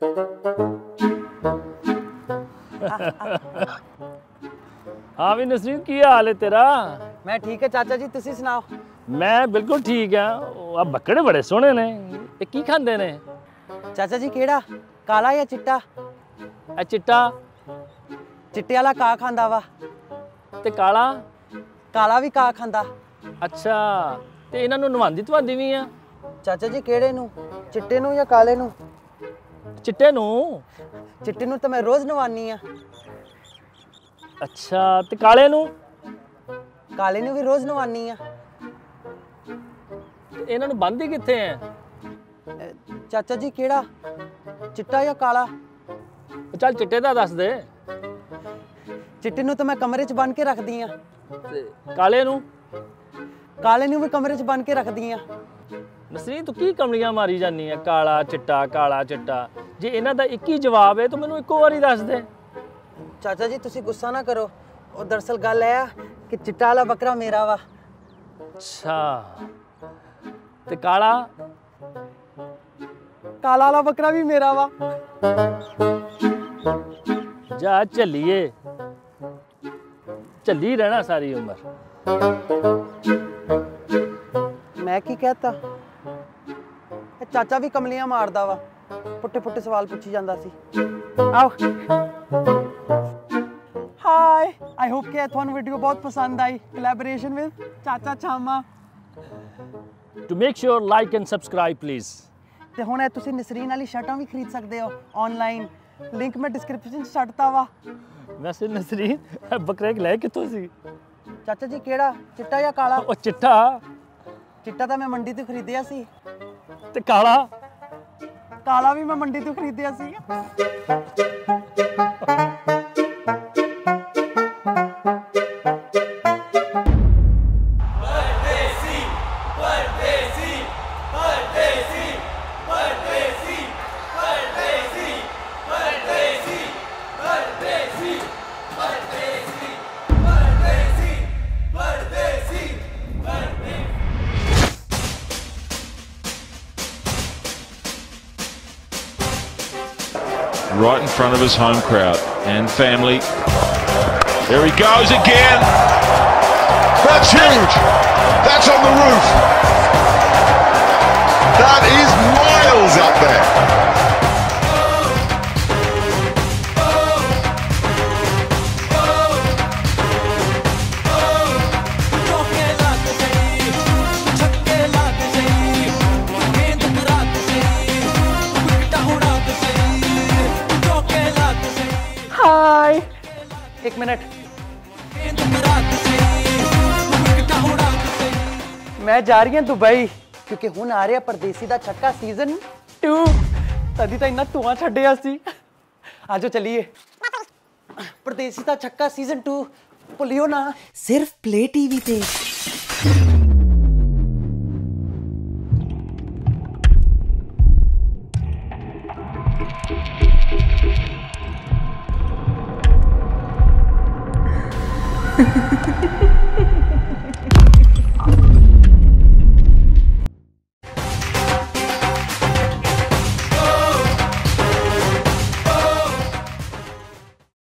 हाँ भी नसरीन, की हाल है तेरा? मैं ठीक है चाचा जी, तुसी सुनाओ। मैं बिल्कुल ठीक है। आ बकरे बड़े सोहने ने, ये की खांदे ने? चाचा जी केड़ा, काला या चिट्टा? ए चिट्टा चिट्टे वाला का खांदा वा ते काला? काला भी का खांदा। अच्छा, ते इन्हां नूं नवांदी धवांदी भी आ? चाचा जी केड़े नूं, चिट्टे नूं या काले नूं? चिट्टे नूं। चिट्टे नूं तो मैं रोज नवानी आ। अच्छा, ते काले नूं? काले नूं भी रोज नवानी आ। इन्हां नूं बंदी कित्थे है? चाचा जी केड़ा, चिट्टा या काला? चल चिट्टे दा दस दे। चिट्टे नूं तो मैं कमरे च बन के रखदी आ। काले नूं? काले नूं भी कमरे च बन के रखदी आ। नसरीन तू की कमलियां मारी जानी है? काला चिट्टा काला चिट्टा, जे इन्हां दा एक ही जवाब है तो मैनूं इक्को वारी दस दे। चाचा जी तुसी गुस्सा ना करो, और दरअसल गल है कि चिट्टा वाला बकरा मेरा वा। अच्छा, ते काला? काला वाला बकरा भी मेरा वा। जा चलिए, चली रहना सारी उम्र। मैं की कहता, चाचा भी कमलियां मारदा वा, पुट्ठे पुट्ठे सवाल पूछी जांदा सी। आओ। हाय, आई होप कि ਤੁਹਾਨੂੰ वीडियो बहुत पसंद आई। कोलैबोरेशन विद चाचा छामा। To make sure like and subscribe please। ਤੇ ਹੁਣ ਤੁਸੀਂ ਨਸਰੀਨ ਵਾਲੀ ਸ਼ਰਟਾਂ ਵੀ ਖਰੀਦ ਸਕਦੇ ਹੋ ਆਨਲਾਈਨ, ਲਿੰਕ ਮੈਂ ਡਿਸਕ੍ਰਿਪਸ਼ਨ 'ਚ ਛੱਡਤਾ ਵਾ। ਵੈਸੇ ਨਸਰੀਨ ਬੱਕਰੇ ਲੈ ਕਿੱਥੋਂ ਸੀ? ਚਾਚਾ ਜੀ ਕਿਹੜਾ, ਚਿੱਟਾ ਜਾਂ ਕਾਲਾ? ਉਹ ਚਿੱਟਾ। ਚਿੱਟਾ ਤਾਂ ਮੈਂ ਮੰਡੀ ਤੋਂ ਖਰੀਦਿਆ ਸੀ। ਤੇ ਕਾਲਾ? ਕਾਲਾ ਵੀ ਮੈਂ ਮੰਡੀ ਤੋਂ ਖਰੀਦਿਆ ਸੀ। Right in front of his home crowd and family. There he goes again. That's huge. That's on the roof. That is miles up there. हाय, एक मिनट, मैं जा रही हूँ दुबई, क्योंकि हुण आ रहा परदेसी दा छक्का सीजन 2। तदी तो इन्ना धुआं छड्डिया सी। आजो चलिए, परदेसी दा छक्का सीजन 2 भुलियो ना, सिर्फ प्ले टीवी ते। Ha ha ha ha.